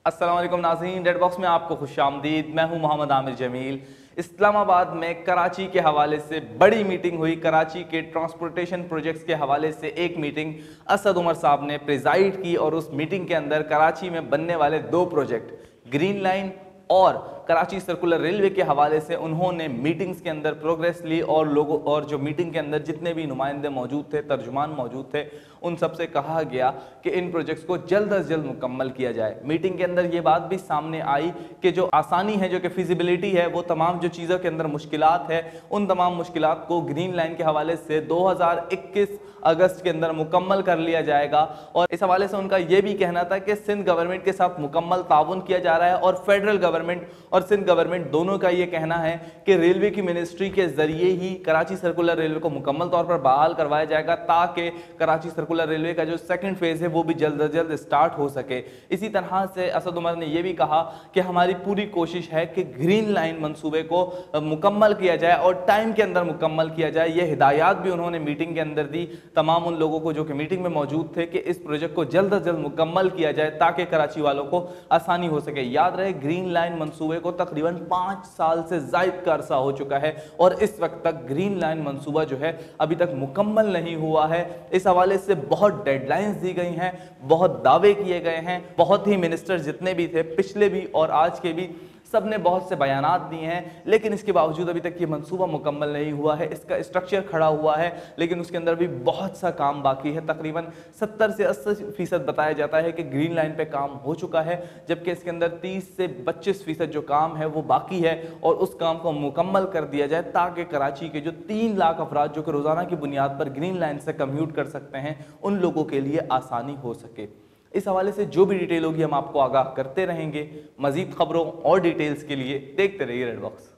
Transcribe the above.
अस्सलाम वालेकुम नाज़रीन, रेड बॉक्स में आपको खुशामदीद। मैं हूं मोहम्मद आमिर जमील। इस्लामाबाद में कराची के हवाले से बड़ी मीटिंग हुई। कराची के ट्रांसपोर्टेशन प्रोजेक्ट्स के हवाले से एक मीटिंग असद उमर साहब ने प्रिजाइड की और उस मीटिंग के अंदर कराची में बनने वाले दो प्रोजेक्ट ग्रीन लाइन और कराची सर्कुलर रेलवे के हवाले से उन्होंने मीटिंग्स के अंदर प्रोग्रेस ली और लोगों और जो मीटिंग के अंदर जितने भी नुमाइंदे मौजूद थे, तर्जुमान मौजूद थे, उन सबसे कहा गया कि इन प्रोजेक्ट्स को जल्द अज जल्द मुकम्मल किया जाए। मीटिंग के अंदर ये बात भी सामने आई कि जो आसानी है, जो कि फिजिबिलिटी है, वो तमाम जो चीज़ों के अंदर मुश्किलात है, उन तमाम मुश्किलात को ग्रीन लाइन के हवाले से 2021 अगस्त के अंदर मुकम्मल कर लिया जाएगा। और इस हवाले से उनका यह भी कहना था कि सिंध गवर्नमेंट के साथ मुकम्मल ताउन किया जा रहा है और फेडरल गवर्नमेंट और सिंध गवर्नमेंट दोनों का यह कहना है कि रेलवे की मिनिस्ट्री के जरिए ही कराची सर्कुलर रेलवे को मुकम्मल तौर पर बहाल करवाया जाएगा, ताकि कराची सर्कुलर रेलवे का जो सेकंड फेज है वो भी जल्द अज जल्द स्टार्ट हो सके। इसी तरह से असद उमर ने यह भी कहा कि हमारी पूरी कोशिश है कि ग्रीन लाइन मंसूबे को मुकम्मल किया जाए और टाइम के अंदर मुकम्मल किया जाए। यह हिदायत भी उन्होंने मीटिंग के अंदर दी तमाम उन लोगों को जो कि मीटिंग में मौजूद थे कि इस प्रोजेक्ट को जल्द अज जल्द मुकम्मल किया जाए ताकि कराची वालों को आसानी हो सके। याद रहे, ग्रीन लाइन मंसूबे को तकरीबन 5 साल से ज़ायद का अरसा हो चुका है और इस वक्त तक ग्रीन लाइन मंसूबा जो है अभी तक मुकम्मल नहीं हुआ है। इस हवाले से बहुत डेडलाइंस दी गई हैं, बहुत दावे किए गए हैं, बहुत ही मिनिस्टर जितने भी थे, पिछले भी और आज के भी, सब ने बहुत से बयानात दिए हैं, लेकिन इसके बावजूद अभी तक ये मंसूबा मुकम्मल नहीं हुआ है। इसका स्ट्रक्चर खड़ा हुआ है लेकिन उसके अंदर भी बहुत सा काम बाकी है। तकरीबन 70 से 80% बताया जाता है कि ग्रीन लाइन पे काम हो चुका है, जबकि इसके अंदर 30 से 25% जो काम है वो बाकी है और उस काम को मुकम्मल कर दिया जाए ताकि कराची के जो 3 लाख अफराद जो कि रोज़ाना की बुनियाद पर ग्रीन लाइन से कम्यूट कर सकते हैं, उन लोगों के लिए आसानी हो सके। इस हवाले से जो भी डिटेल होगी हम आपको आगाह करते रहेंगे। मजीद खबरों और डिटेल्स के लिए देखते रहिए रेड बॉक्स।